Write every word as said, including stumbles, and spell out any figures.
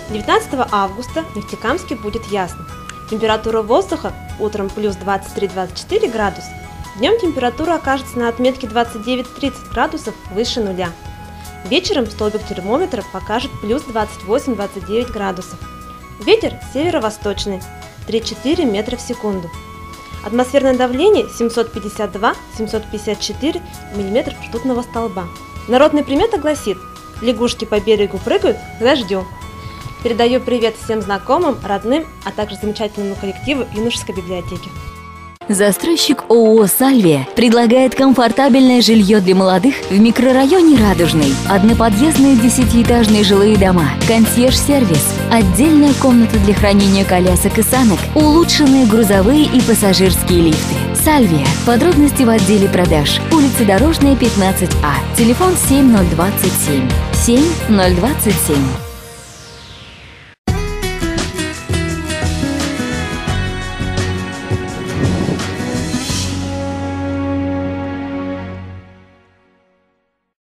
девятнадцатого августа в Нефтекамске будет ясно. Температура воздуха утром плюс двадцать три — двадцать четыре градуса, днем температура окажется на отметке двадцать девять — тридцать градусов выше нуля. Вечером столбик термометра покажет плюс двадцать восемь — двадцать девять градусов. Ветер северо-восточный три — четыре метра в секунду. Атмосферное давление семьсот пятьдесят два — семьсот пятьдесят четыре миллиметра ртутного столба. Народная примета гласит: лягушки по берегу прыгают к дождю. Передаю привет всем знакомым, родным, а также замечательному коллективу юношеской библиотеки. Застройщик ООО «Сальвия» предлагает комфортабельное жилье для молодых в микрорайоне Радужный. Одноподъездные десятиэтажные жилые дома, консьерж-сервис, отдельная комната для хранения колясок и санок, улучшенные грузовые и пассажирские лифты. «Сальвия». Подробности в отделе продаж. Улица Дорожная, пятнадцать А. Телефон семь ноль двадцать семь. семь ноль двадцать семь.